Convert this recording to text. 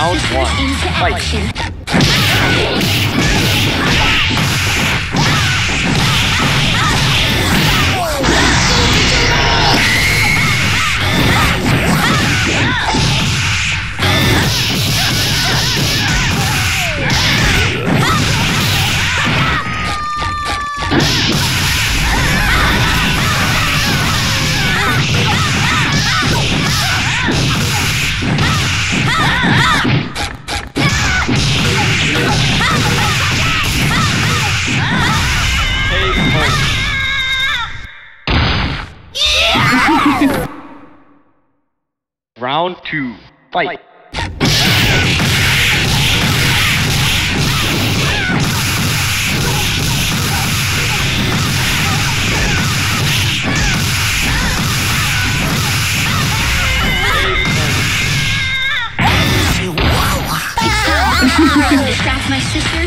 Round sister 1. into Fight. action. Round 2. Fight. Distract my sister